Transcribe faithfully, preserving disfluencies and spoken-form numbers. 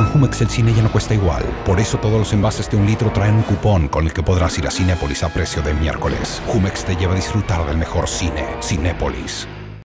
Plan Jumex el cine ya no cuesta igual. Por eso todos los envases de un litro traen un cupón con el que podrás ir a Cinépolis a precio de miércoles. Jumex te lleva a disfrutar del mejor cine. Cinépolis.